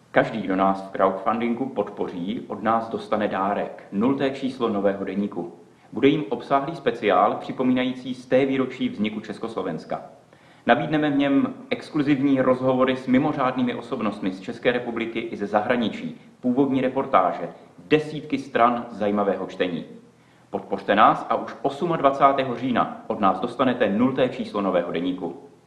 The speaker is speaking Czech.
Každý, kdo nás v crowdfundingu podpoří, od nás dostane dárek, 0. číslo Nového deníku. Bude jim obsáhlý speciál připomínající 100. výročí vzniku Československa. Nabídneme v něm exkluzivní rozhovory s mimořádnými osobnostmi z České republiky i ze zahraničí, původní reportáže, desítky stran zajímavého čtení. Podpořte nás a už 28. října od nás dostanete 0. číslo Nového deníku.